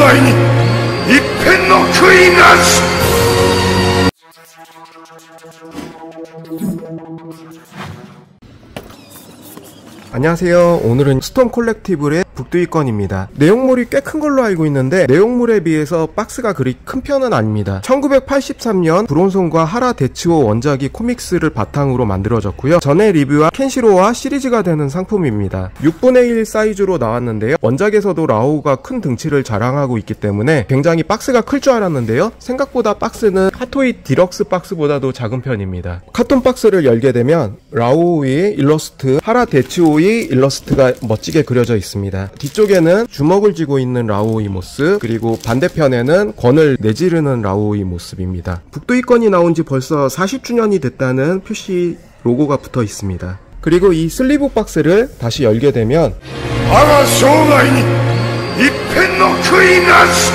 涯に一片の悔いなし。 안녕하세요. 오늘은 스톰 콜렉티블의 북두이건입니다. 내용물이 꽤 큰 걸로 알고 있는데 내용물에 비해서 박스가 그리 큰 편은 아닙니다. 1983년 브론손과 하라 데츠오 원작이 코믹스를 바탕으로 만들어졌고요. 전에 리뷰와 켄시로와 시리즈가 되는 상품입니다. 6분의 1 사이즈로 나왔는데요. 원작에서도 라오우가 큰 등치를 자랑하고 있기 때문에 굉장히 박스가 클 줄 알았는데요. 생각보다 박스는 핫토이 디럭스 박스보다도 작은 편입니다. 카톤 박스를 열게 되면 라오우의 일러스트, 하라 데츠오의 일러스트가 멋지게 그려져 있습니다. 뒤쪽에는 주먹을 쥐고 있는 라오우의 모습, 그리고 반대편에는 권을 내지르는 라오우의 모습입니다. 북두이건이 나온 지 벌써 40주년이 됐다는 표시 로고가 붙어 있습니다. 그리고 이 슬리브 박스를 다시 열게 되면 我が生涯に一片の悔いなし。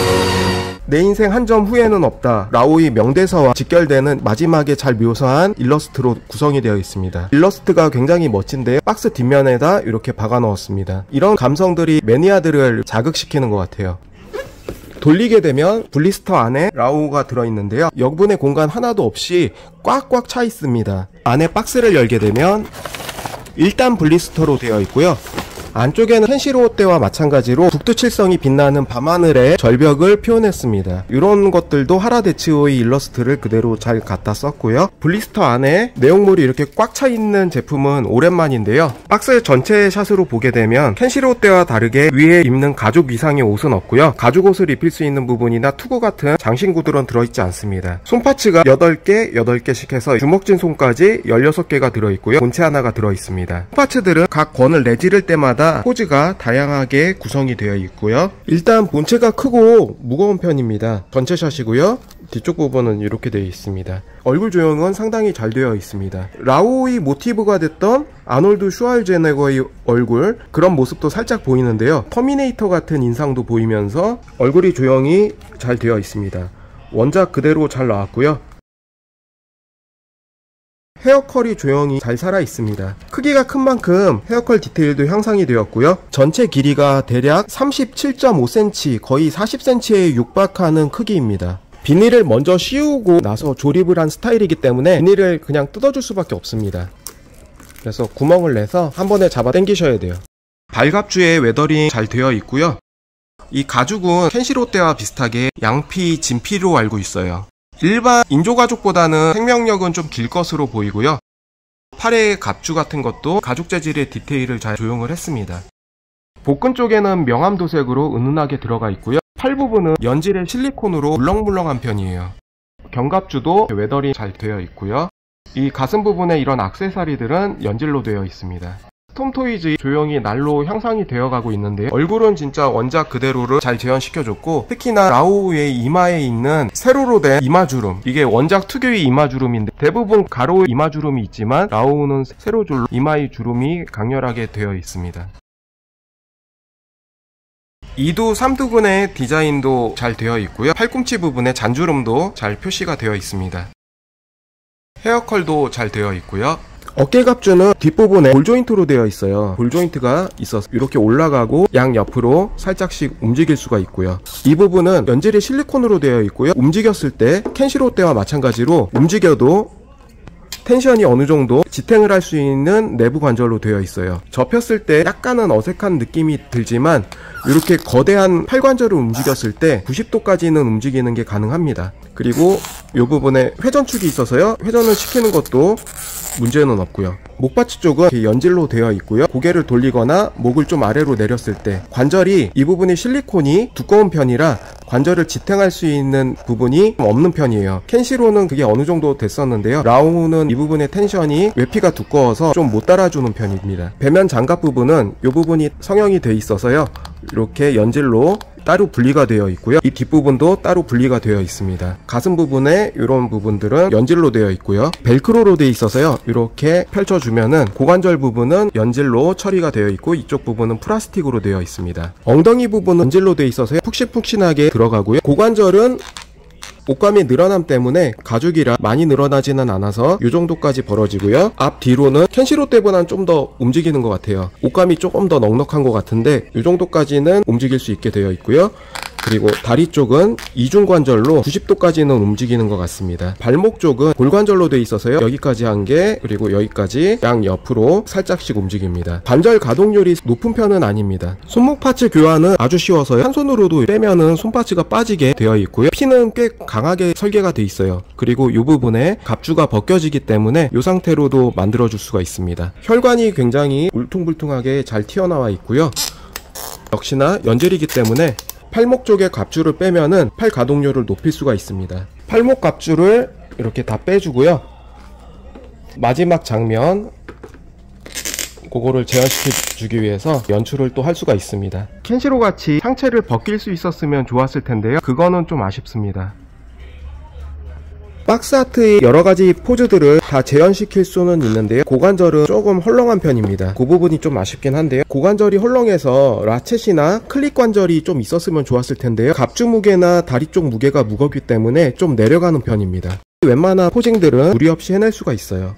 내 인생 한 점 후회는 없다. 라오우의 명대사와 직결되는 마지막에 잘 묘사한 일러스트로 구성이 되어 있습니다. 일러스트가 굉장히 멋진데요. 박스 뒷면에다 이렇게 박아 넣었습니다. 이런 감성들이 매니아들을 자극시키는 것 같아요. 돌리게 되면 블리스터 안에 라오우가 들어있는데요. 여분의 공간 하나도 없이 꽉꽉 차 있습니다. 안에 박스를 열게 되면 1단 블리스터로 되어 있고요. 안쪽에는 켄시로우 때와 마찬가지로 북두칠성이 빛나는 밤하늘의 절벽을 표현했습니다. 이런 것들도 하라 데츠오의 일러스트를 그대로 잘 갖다 썼고요. 블리스터 안에 내용물이 이렇게 꽉 차 있는 제품은 오랜만인데요. 박스 전체 샷으로 보게 되면 켄시로우 때와 다르게 위에 입는 가죽 위상의 옷은 없고요. 가죽 옷을 입힐 수 있는 부분이나 투구 같은 장신 구들은 들어있지 않습니다. 손파츠가 8개씩 해서 주먹진 손까지 16개가 들어있고요. 본체 하나가 들어있습니다. 손파츠들은 각 권을 내지를 때마다 포즈가 다양하게 구성이 되어 있고요. 일단 본체가 크고 무거운 편입니다. 전체 샷이고요. 뒤쪽 부분은 이렇게 되어 있습니다. 얼굴 조형은 상당히 잘 되어 있습니다. 라오우의 모티브가 됐던 아놀드 슈왈제네거의 얼굴, 그런 모습도 살짝 보이는데요. 터미네이터 같은 인상도 보이면서 얼굴이 조형이 잘 되어 있습니다. 원작 그대로 잘 나왔고요. 헤어컬이 조형이 잘 살아 있습니다. 크기가 큰 만큼 헤어컬 디테일도 향상이 되었고요. 전체 길이가 대략 37.5cm, 거의 40cm에 육박하는 크기입니다. 비닐을 먼저 씌우고 나서 조립을 한 스타일이기 때문에 비닐을 그냥 뜯어줄 수밖에 없습니다. 그래서 구멍을 내서 한 번에 잡아 당기셔야 돼요. 발갑주에 웨더링 잘 되어 있고요. 이 가죽은 켄시로우 때와 비슷하게 양피, 진피로 알고 있어요. 일반 인조가죽보다는 생명력은 좀 길 것으로 보이고요. 팔의 갑주 같은 것도 가죽 재질의 디테일을 잘 조형을 했습니다. 복근 쪽에는 명암 도색으로 은은하게 들어가 있고요. 팔 부분은 연질의 실리콘으로 물렁물렁한 편이에요. 견갑주도 웨더링 잘 되어 있고요. 이 가슴 부분에 이런 액세서리들은 연질로 되어 있습니다. 스톰토이즈의 조형이 날로 향상이 되어가고 있는데요. 얼굴은 진짜 원작 그대로를 잘 재현시켜줬고, 특히나 라오우의 이마에 있는 세로로 된 이마주름, 이게 원작 특유의 이마주름인데 대부분 가로 이마주름이 있지만 라오우는 세로줄로 이마의 주름이 강렬하게 되어 있습니다. 2두 3두근의 디자인도 잘 되어 있고요. 팔꿈치 부분에 잔주름도 잘 표시가 되어 있습니다. 헤어컬도 잘 되어 있고요. 어깨갑주는 뒷부분에 볼 조인트로 되어 있어요. 볼 조인트가 있어서 이렇게 올라가고 양옆으로 살짝씩 움직일 수가 있고요. 이 부분은 연질이 실리콘으로 되어 있고요. 움직였을 때 켄시로우 때와 마찬가지로 움직여도 텐션이 어느 정도 지탱을 할 수 있는 내부 관절로 되어 있어요. 접혔을 때 약간은 어색한 느낌이 들지만 이렇게 거대한 팔관절을 움직였을 때 90도까지는 움직이는 게 가능합니다. 그리고 이 부분에 회전축이 있어서요. 회전을 시키는 것도 문제는 없고요. 목받치 쪽은 연질로 되어 있고요. 고개를 돌리거나 목을 좀 아래로 내렸을 때 관절이 이 부분이 실리콘이 두꺼운 편이라 관절을 지탱할 수 있는 부분이 없는 편이에요. 켄시로우는 그게 어느 정도 됐었는데요. 라오우는 이 부분의 텐션이 외피가 두꺼워서 좀 못 따라주는 편입니다. 배면 장갑 부분은 이 부분이 성형이 돼 있어서요. 이렇게 연질로 따로 분리가 되어 있고요. 이 뒷부분도 따로 분리가 되어 있습니다. 가슴 부분에 이런 부분들은 연질로 되어 있고요. 벨크로로 되어 있어서요. 이렇게 펼쳐주면은 고관절 부분은 연질로 처리가 되어 있고 이쪽 부분은 플라스틱으로 되어 있습니다. 엉덩이 부분은 연질로 되어 있어서요. 푹신푹신하게 들어가고요. 고관절은 옷감이 늘어남 때문에 가죽이라 많이 늘어나지는 않아서 이 정도까지 벌어지고요. 앞 뒤로는 켄시로우 때보다는 좀 더 움직이는 것 같아요. 옷감이 조금 더 넉넉한 것 같은데 이 정도까지는 움직일 수 있게 되어 있고요. 그리고 다리 쪽은 이중관절로 90도까지는 움직이는 것 같습니다. 발목 쪽은 골관절로 돼 있어서요. 여기까지 한 개, 그리고 여기까지 양 옆으로 살짝씩 움직입니다. 관절 가동률이 높은 편은 아닙니다. 손목 파츠 교환은 아주 쉬워서요. 한 손으로도 빼면은 손 파츠가 빠지게 되어 있고요. 핀은 꽤 강하게 설계가 돼 있어요. 그리고 이 부분에 갑주가 벗겨지기 때문에 이 상태로도 만들어줄 수가 있습니다. 혈관이 굉장히 울퉁불퉁하게 잘 튀어나와 있고요. 역시나 연젤이기 때문에 팔목 쪽에 갑주를 빼면은 팔 가동률을 높일 수가 있습니다. 팔목 갑주를 이렇게 다 빼주고요. 마지막 장면 그거를 재현시켜 주기 위해서 연출을 또 할 수가 있습니다. 켄시로 같이 상체를 벗길 수 있었으면 좋았을 텐데요. 그거는 좀 아쉽습니다. 박스아트의 여러가지 포즈들을 다 재현시킬 수는 있는데요. 고관절은 조금 헐렁한 편입니다. 그 부분이 좀 아쉽긴 한데요. 고관절이 헐렁해서 라쳇이나 클릭 관절이 좀 있었으면 좋았을 텐데요. 갑주 무게나 다리 쪽 무게가 무겁기 때문에 좀 내려가는 편입니다. 웬만한 포징들은 무리 없이 해낼 수가 있어요.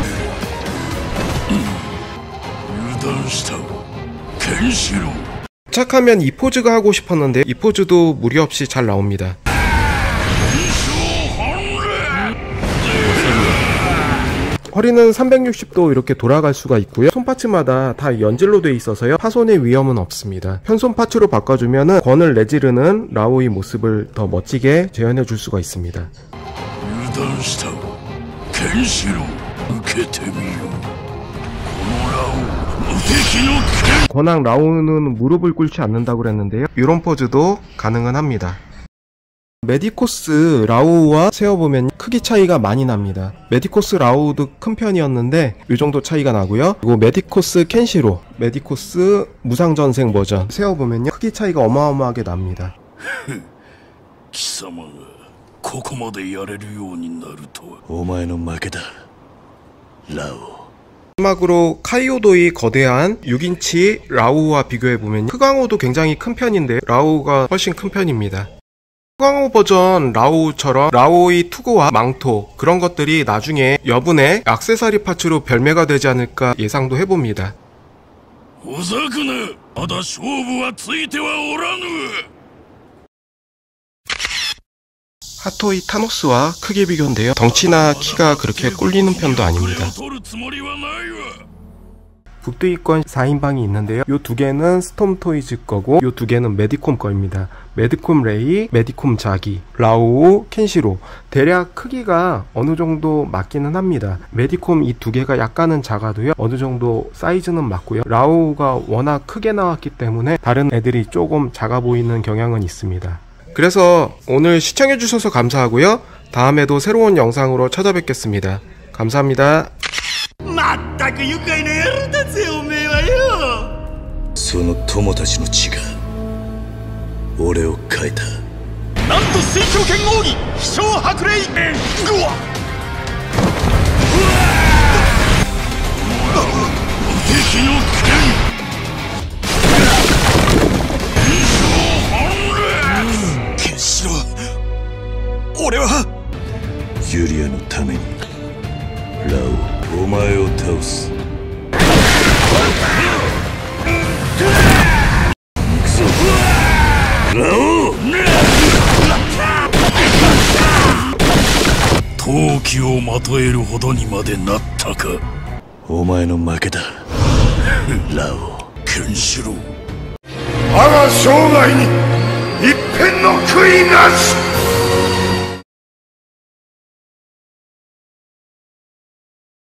도착하면 이 포즈가 하고 싶었는데 이 포즈도 무리 없이 잘 나옵니다. 허리는 360도 이렇게 돌아갈 수가 있고요. 손파츠마다 다 연질로 되어 있어서요. 파손의 위험은 없습니다. 현손 파츠로 바꿔주면 권을 내지르는 라오의 모습을 더 멋지게 재현해 줄 수가 있습니다. 권왕 라오는 무릎을 꿇지 않는다고 그랬는데요. 이런 포즈도 가능은 합니다. 메디코스 라오우와 세어보면 크기 차이가 많이 납니다. 메디코스 라오우도 큰 편이었는데 이 정도 차이가 나고요. 그리고 메디코스 켄시로, 메디코스 무상전생 버전 세어보면요 크기 차이가 어마어마하게 납니다. 마지막으로 카이오도의 거대한 6인치 라오우와 비교해보면 흑왕호도 굉장히 큰 편인데 라오우가 훨씬 큰 편입니다. 흑왕호 버전 라오우처럼 라오우의 투구와 망토 그런 것들이 나중에 여분의 액세서리 파츠로 별매가 되지 않을까 예상도 해봅니다. 하토이 타노스와 크게 비교인데요. 덩치나 키가 그렇게 꿀리는 편도 아닙니다. 북두이권 4인방이 있는데요. 요 두 개는 스톰토이즈 거고 요 두 개는 메디콤 거입니다. 메디콤 레이, 메디콤 자기, 라오우, 켄시로. 대략 크기가 어느 정도 맞기는 합니다. 메디콤 이 두 개가 약간은 작아도요. 어느 정도 사이즈는 맞고요. 라오우가 워낙 크게 나왔기 때문에 다른 애들이 조금 작아 보이는 경향은 있습니다. 그래서 오늘 시청해주셔서 감사하고요. 다음에도 새로운 영상으로 찾아뵙겠습니다. 감사합니다. まったく愉快な野郎だぜおめえはよ。その友達の血が俺を変えた。なんと水鏡剣奥義飛翔白霊ぐわっ敵の剣ケンシロウ俺はユリアのためにラオウお前を倒す。ラオウ闘気をまとえるほどにまでなったか。お前の負けだラオウケンシロウ。 我が生涯に一片の悔いなし。